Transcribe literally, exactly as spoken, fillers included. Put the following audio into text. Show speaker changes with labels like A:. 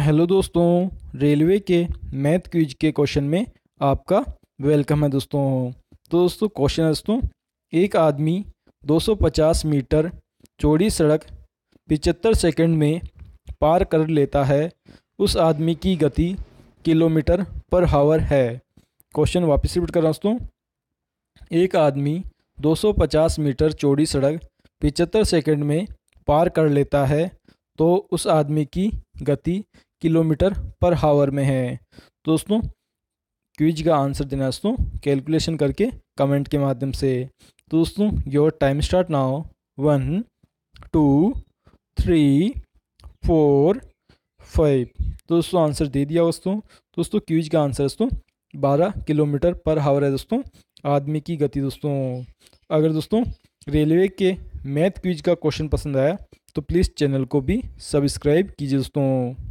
A: Hello दोस्तों, railway के math quiz के क्वेश्चन में आपका वेलकम है दोस्तों। तो दोस्तों क्वेश्चन है दोस्तों, एक आदमी दो सौ पचास मीटर चौड़ी सड़क पचहत्तर सेकंड में पार कर लेता है। उस आदमी की गति किलोमीटर पर हावर है। क्वेश्चन वापस रिपीट कर रहा हूं दोस्तों। एक आदमी दो सौ पचास मीटर चौड़ी सड़क पचहत्तर सेकंड में पार कर लेता है, तो उस आदमी की गति किलोमीटर पर हावर में है। तो दोस्तों क्विज का आंसर देना है दोस्तों कैलकुलेशन करके कमेंट के माध्यम से। तो दोस्तों your time start now. One, two, three, four, five. तो दोस्तों आंसर दे दिया दोस्तों। दोस्तों क्विज का आंसर दोस्तों बारह किलोमीटर पर हावर है दोस्तों आदमी की गति दोस्तों। अगर दोस्तों रेलवे के मैथ क्विज का क्वेश्चन पसंद आया तो प्लीज़ चैनल को भी सब्सक्राइब कीजिए दोस्तों।